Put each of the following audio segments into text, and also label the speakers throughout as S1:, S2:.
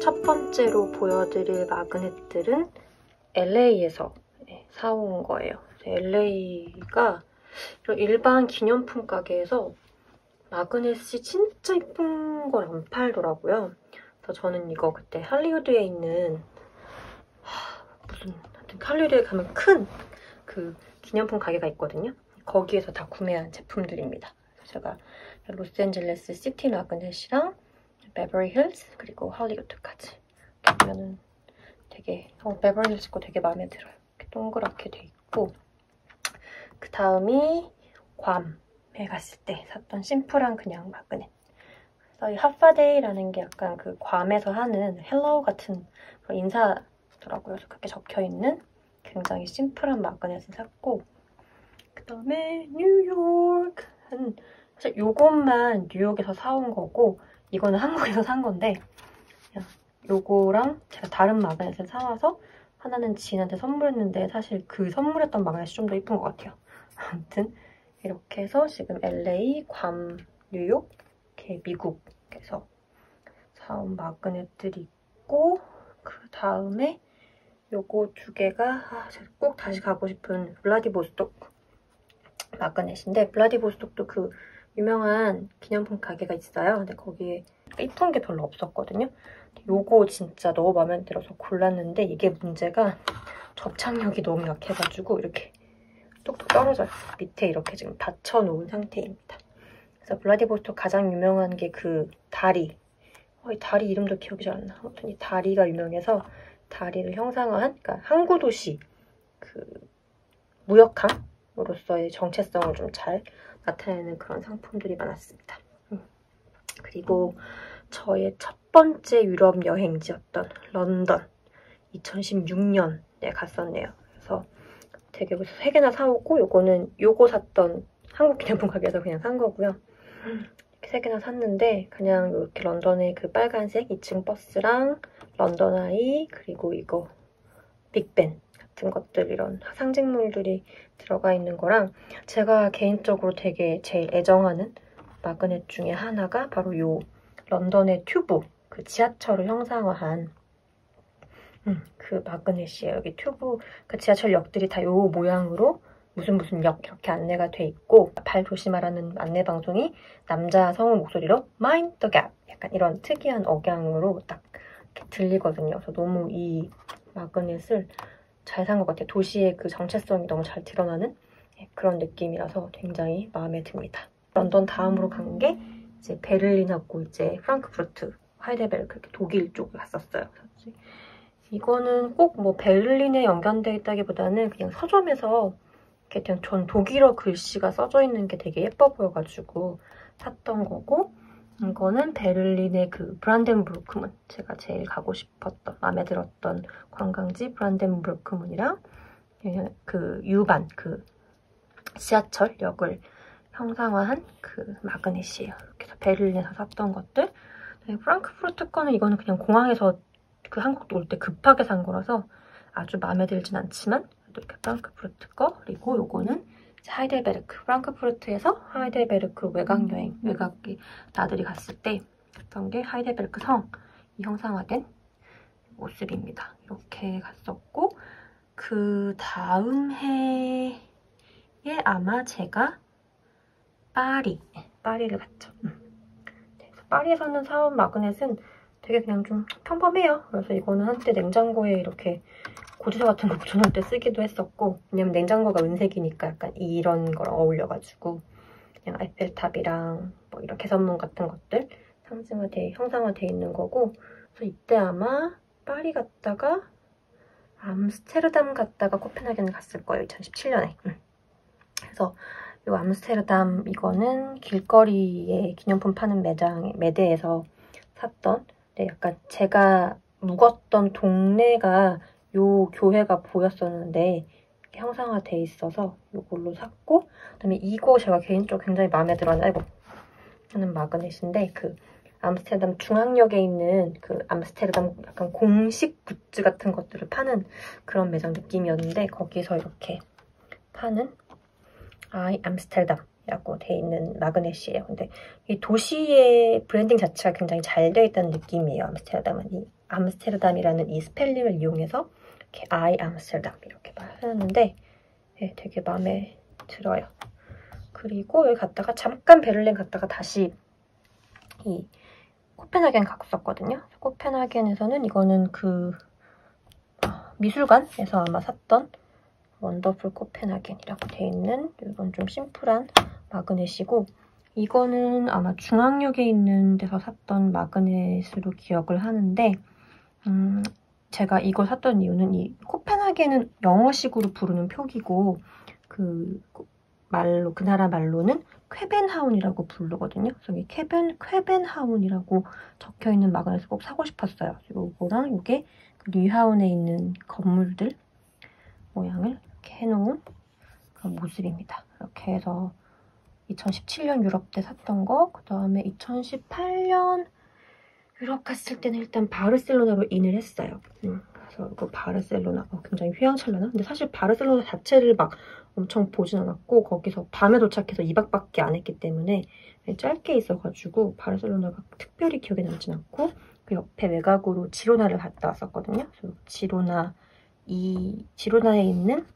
S1: 첫 번째로 보여드릴 마그넷들은 LA에서 사온 거예요. LA가 일반 기념품 가게에서 마그넷이 진짜 예쁜 걸 안 팔더라고요. 그래서 저는 이거 그때 할리우드에 있는 하여튼 할리우드에 가면 큰 그 기념품 가게가 있거든요. 거기에서 다 구매한 제품들입니다. 그래서 제가 로스앤젤레스 시티 마그넷이랑 베버리 힐스 그리고 할리우드까지 이렇게 보면은 되게 베버리 힐스 거 되게 마음에 들어요. 이렇게 동그랗게 돼 있고 그 다음이 괌에 갔을 때 샀던 심플한 그냥 마그넷. 그래서 이 핫파데이라는 게 약간 그 괌에서 하는 헬로우 같은 그런 인사더라고요. 그래서 그렇게 적혀있는 굉장히 심플한 마그넷을 샀고 그 다음에 뉴욕 사실 요것만 뉴욕에서 사온 거고 이거는 한국에서 산 건데 요거랑 제가 다른 마그넷을 사와서 하나는 지인한테 선물했는데 사실 그 선물했던 마그넷이 좀 더 예쁜 것 같아요. 아무튼 이렇게 해서 지금 LA, 괌, 뉴욕, 이렇게 미국에서 사온 마그넷들이 있고 그 다음에 요거 두 개가 제가 꼭 다시 가고 싶은 블라디보스톡 마그넷인데 블라디보스톡도 그 유명한 기념품 가게가 있어요. 근데 거기에 예쁜 게 별로 없었거든요. 요거 진짜 너무 마음에 들어서 골랐는데 이게 문제가 접착력이 너무 약해가지고 이렇게 뚝뚝 떨어져요. 밑에 이렇게 지금 받쳐놓은 상태입니다. 그래서 블라디보스톡 가장 유명한 게 그 다리. 이 다리 이름도 기억이 잘 안 나. 아무튼 이 다리가 유명해서 다리를 형상화한 그러니까 항구 도시 그 무역항으로서의 정체성을 좀 잘 나타내는 그런 상품들이 많았습니다. 그리고 저의 첫 번째 유럽 여행지였던 런던 2016년에 갔었네요. 그래서 되게 여기서 3개나 사오고 요거 샀던 한국 기념품 가게에서 그냥 산 거고요. 이렇게 3개나 샀는데 그냥 이렇게 런던의 그 빨간색 2층 버스랑 런던 아이 그리고 이거 빅벤 같은 것들 이런 상징물들이 들어가 있는 거랑 제가 개인적으로 되게 제일 애정하는 마그넷 중에 하나가 바로 요 런던의 튜브 그 지하철을 형상화한 그 마그넷이에요. 여기 튜브 그 지하철역들이 다 요 모양으로 무슨 역 이렇게 안내가 돼 있고 발 조심하라는 안내 방송이 남자 성우 목소리로 Mind the gap 약간 이런 특이한 억양으로 딱 이렇게 들리거든요. 그래서 너무 이 마그넷을 잘 산 것 같아요. 도시의 그 정체성이 너무 잘 드러나는 그런 느낌이라서 굉장히 마음에 듭니다. 런던 다음으로 간 게 이제 베를린하고 이제 프랑크푸르트, 하이델베르크 이렇게 독일 쪽을 갔었어요. 이거는 꼭 뭐 베를린에 연관되어 있다기보다는 그냥 서점에서 이렇게 그냥 전 독일어 글씨가 써져 있는 게 되게 예뻐 보여가지고 샀던 거고 이거는 베를린의 그 브란덴부르크문 제가 제일 가고 싶었던 마음에 들었던 관광지 브란덴부르크문이랑 그 유반 그 지하철역을 형상화한 그 마그넷이에요. 이렇게 해서 베를린에서 샀던 것들. 프랑크푸르트 거는 이거는 그냥 공항에서 그 한국 올 때 급하게 산 거라서 아주 마음에 들진 않지만 이렇게 프랑크푸르트 거 그리고 요거는 하이델베르크 프랑크푸르트에서 하이델베르크 외곽여행 외곽에 나들이 갔을 때 했던 게 하이델베르크 성이 형상화된 모습입니다. 이렇게 갔었고 그 다음 해에 아마 제가 파리를 갔죠. 파리에서는 사온 마그넷은 되게 그냥 좀 평범해요. 그래서 이거는 한때 냉장고에 이렇게 고지서 같은 거 붙여놓을 때 쓰기도 했었고 왜냐면 냉장고가 은색이니까 약간 이런 거랑 어울려가지고 그냥 에펠탑이랑 뭐 이런 개선문 같은 것들 형상화되어 있는 거고 그래서 이때 아마 파리 갔다가 암스테르담 갔다가 코펜하겐 갔을 거예요. 2017년에. 그래서 이 암스테르담 이거는 길거리에 기념품 파는 매대에서 샀던 약간 제가 묵었던 동네가 요 교회가 보였었는데 형상화돼 있어서 이걸로 샀고 그다음에 이거 제가 개인적으로 굉장히 마음에 들어하는 마그넷인데 그 암스테르담 중앙역에 있는 그 암스테르담 약간 공식 굿즈 같은 것들을 파는 그런 매장 느낌이었는데 거기서 이렇게 파는 I 암스테르담이라고 돼 있는 마그넷이에요. 근데 이 도시의 브랜딩 자체가 굉장히 잘 되어 있다는 느낌이에요. 암스테르담은 암스테르담이라는 이 스펠링을 이용해서 이렇게 I 암스테르담 이렇게 말하는데 네, 되게 마음에 들어요. 그리고 여기 갔다가 잠깐 베를린 갔다가 다시 이 코펜하겐 갔었거든요. 코펜하겐에서는 이거는 그 미술관에서 아마 샀던 원더풀 코펜하겐이라고 돼 있는 이건 좀 심플한 마그넷이고 이거는 아마 중앙역에 있는 데서 샀던 마그넷으로 기억을 하는데 제가 이걸 샀던 이유는 이 코펜하겐은 영어식으로 부르는 표기고 그 나라 말로는 쾌벤하운이라고 부르거든요. 그래서 이 쾌벤하운이라고 적혀있는 마그넷을 꼭 사고 싶었어요. 그리고 이거랑 이게 뉘하운에 있는 건물들 모양을 이렇게 해놓은 그런 모습입니다. 이렇게 해서 2017년 유럽 때 샀던 거, 그 다음에 2018년 유럽 갔을 때는 일단 바르셀로나로 인을 했어요. 그래서 그 바르셀로나 굉장히 휘황찬란한. 근데 사실 바르셀로나 자체를 막 엄청 보진 않았고 거기서 밤에 도착해서 2박밖에 안 했기 때문에 짧게 있어가지고 바르셀로나가 특별히 기억에 남진 않고 그 옆에 외곽으로 지로나를 갔다 왔었거든요. 그래서 지로나에 있는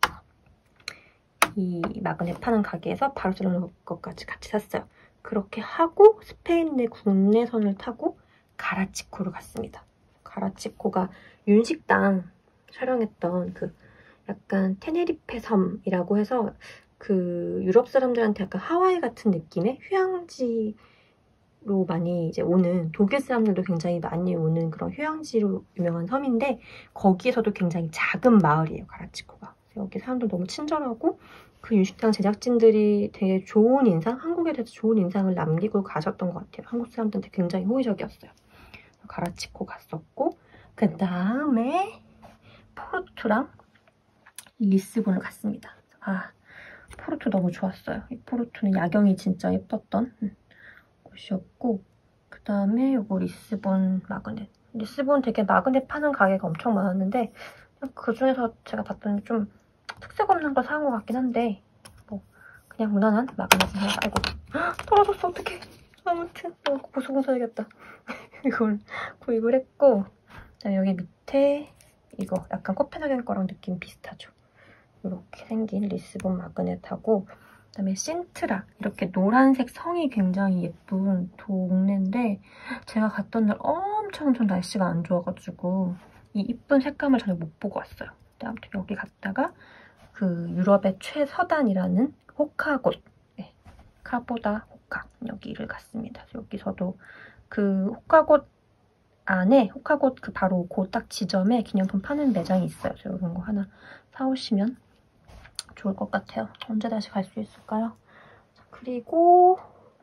S1: 이 마그넷 파는 가게에서 바르셀로나 것까지 같이 샀어요. 그렇게 하고 스페인 내 국내선을 타고 가라치코로 갔습니다. 가라치코가 윤식당 촬영했던 그 약간 테네리페 섬이라고 해서 그 유럽 사람들한테 약간 하와이 같은 느낌의 휴양지로 많이 이제 오는 독일 사람들도 굉장히 많이 오는 그런 휴양지로 유명한 섬인데 거기에서도 굉장히 작은 마을이에요. 가라치코가. 여기 사람들 너무 친절하고 그 윤식당 제작진들이 되게 좋은 인상, 한국에 대해서 좋은 인상을 남기고 가셨던 것 같아요. 한국 사람들한테 굉장히 호의적이었어요. 가라치코 갔었고 그 다음에 포르투랑 리스본을 갔습니다. 포르투 너무 좋았어요. 이 포르투는 야경이 진짜 예뻤던 곳이었고 그 다음에 요거 리스본 마그넷. 리스본 되게 마그넷 파는 가게가 엄청 많았는데 그 중에서 제가 봤더니 좀 특색 없는 걸 사온 것 같긴 한데 뭐 그냥 무난한 마그넷을 하나. 아이고 떨어졌어. 어떡해. 아무튼 보수공사야겠다. 이걸 구입을 했고 그다음에 여기 밑에 이거 약간 코펜하겐 거랑 느낌 비슷하죠. 이렇게 생긴 리스본 마그넷하고 그다음에 신트라 이렇게 노란색 성이 굉장히 예쁜 동네인데 제가 갔던 날 엄청 날씨가 안 좋아가지고 이 이쁜 색감을 전혀 못 보고 왔어요. 근데 아무튼 여기 갔다가 그 유럽의 최서단이라는 호카곳 카보다 호카 여기를 갔습니다. 여기서도 그 호카곳 안에 호카곳 그 바로 그 딱 지점에 기념품 파는 매장이 있어요. 그래서 이런 거 하나 사오시면 좋을 것 같아요. 언제 다시 갈 수 있을까요? 자, 그리고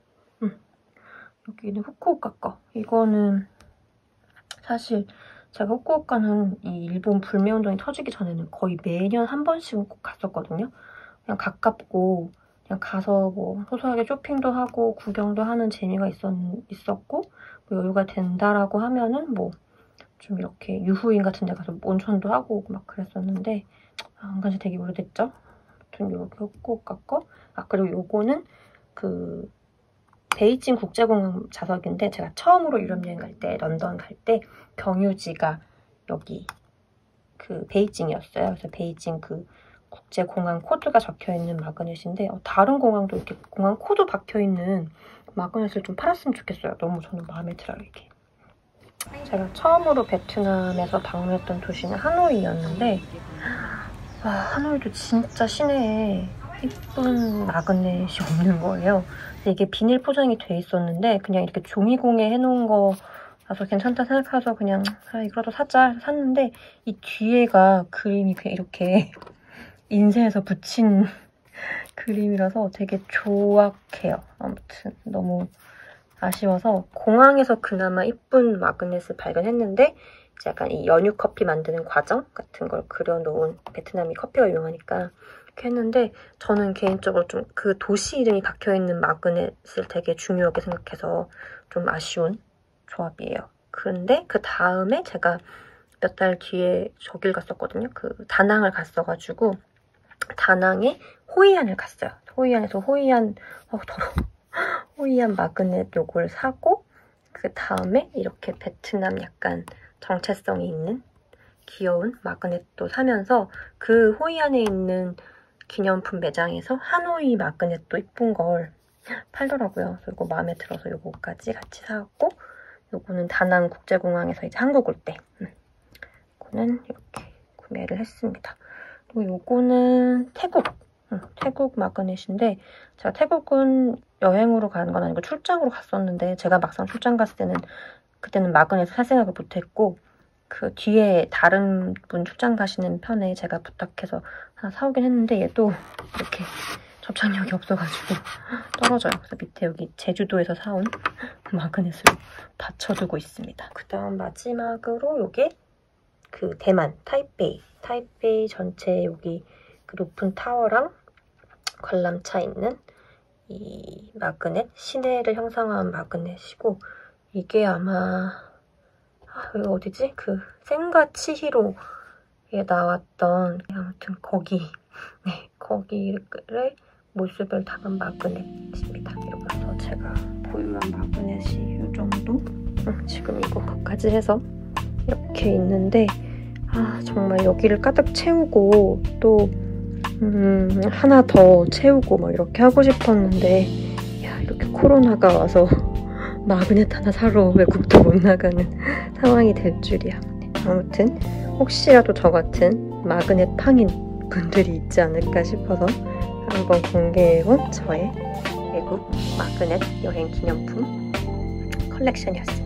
S1: 여기는 후쿠오카 거. 이거는 사실 제가 후쿠오카는 이 일본 불매운동이 터지기 전에는 거의 매년 한 번씩은 꼭 갔었거든요. 그냥 가깝고 그냥 가서 뭐 소소하게 쇼핑도 하고 구경도 하는 재미가 있었고 뭐 여유가 된다라고 하면은 뭐 좀 이렇게 유후인 같은 데 가서 온천도 하고 오고 막 그랬었는데 안 간지 되게 오래됐죠? 아무튼 이렇게 후쿠오카 거. 그리고 요거는 그 베이징 국제공항 좌석인데 제가 처음으로 유럽 여행 갈 때 런던 갈 때 경유지가 여기 그 베이징이었어요. 그래서 베이징 그 국제공항 코드가 적혀있는 마그넷인데 다른 공항도 이렇게 공항 코드 박혀있는 마그넷을 좀 팔았으면 좋겠어요. 너무 저는 마음에 들어요, 이게. 제가 처음으로 베트남에서 방문했던 도시는 하노이였는데 하노이도 진짜 시내에 예쁜 마그넷이 없는 거예요. 이게 비닐 포장이 돼 있었는데 그냥 이렇게 종이공에 해놓은 거라서 괜찮다 생각해서 그냥 이거라도 사자 샀는데 이 뒤에가 그림이 그냥 이렇게 인쇄해서 붙인 그림이라서 되게 조악해요. 아무튼 너무 아쉬워서 공항에서 그나마 이쁜 마그넷을 발견했는데 약간 이 연유 커피 만드는 과정 같은 걸 그려놓은 베트남이 커피가 유명하니까 이렇게 했는데 저는 개인적으로 좀 그 도시 이름이 박혀있는 마그넷을 되게 중요하게 생각해서 좀 아쉬운 조합이에요. 그런데 그 다음에 제가 몇 달 뒤에 저길 갔었거든요. 그 다낭을 갔어가지고 다낭에 호이안을 갔어요. 호이안에서 호이안 호이안 마그넷 요걸 사고 그 다음에 이렇게 베트남 약간 정체성이 있는 귀여운 마그넷도 사면서 그 호이안에 있는 기념품 매장에서 하노이 마그넷도 이쁜 걸 팔더라고요. 그래서 이거 마음에 들어서 요거까지 같이 사왔고, 요거는 다낭 국제공항에서 이제 한국 올 때 이거는 이렇게 구매를 했습니다. 그리고 요거는 태국 마그넷인데, 제가 태국은 여행으로 가는 건 아니고 출장으로 갔었는데, 제가 막상 출장 갔을 때는 그때는 마그넷을 살 생각을 못했고, 그 뒤에 다른 분 출장 가시는 편에 제가 부탁해서 하나 사오긴 했는데, 얘도 이렇게 접착력이 없어가지고 떨어져요. 그래서 밑에 여기 제주도에서 사온 마그넷으로 받쳐두고 있습니다. 그 다음 마지막으로 요게 그 대만 타이베이 전체 여기 그 높은 타워랑 관람차 있는 이 마그넷, 시내를 형상화한 마그넷이고, 이게 아마 여기 어디지? 그 센과 치히로에 나왔던, 아무튼 거기를 모습을 담은 마그넷입니다. 그래서 제가 보유한 마그넷이 이 정도? 지금 이거까지 해서 이렇게 있는데, 정말 여기를 가득 채우고 또 하나 더 채우고 막 이렇게 하고 싶었는데, 이렇게 코로나가 와서 마그넷 하나 사러 외국도 못 나가는 상황이 될 줄이야. 아무튼 혹시라도 저 같은 마그넷 팡인 분들이 있지 않을까 싶어서 한번 공개해본 저의 외국 마그넷 여행 기념품 컬렉션이었습니다.